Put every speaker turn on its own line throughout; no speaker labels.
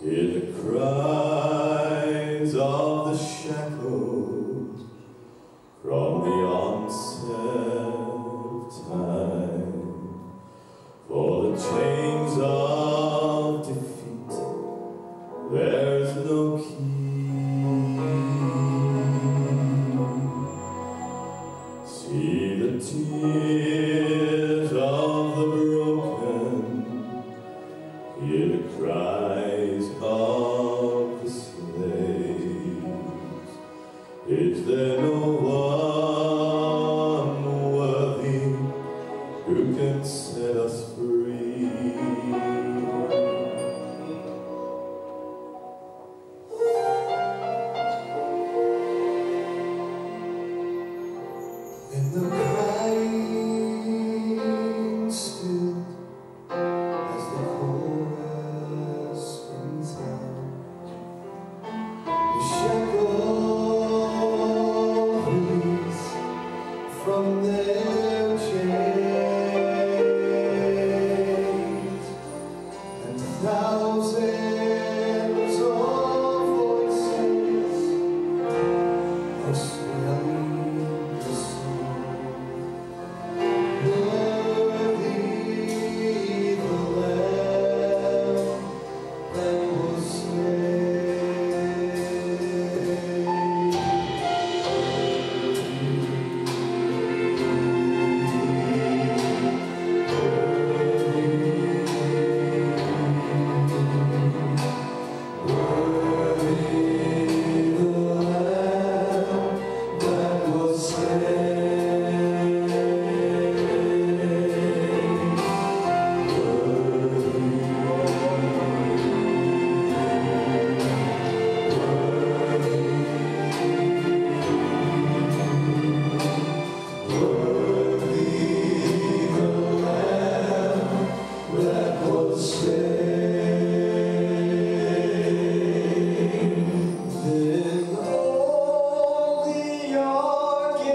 Hear the cries of the shackled from the onset of time, for the chains of defeat there's no key. See the tears of the broken, hear the cries of the slaves. Is there no one worthy who can set us free? And the crying still as the chorus rings out, the shackles release from their chains, and thousands of voices are swelling the song. Worthy the Lamb that was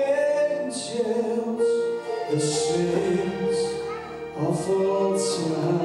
the sins of all time.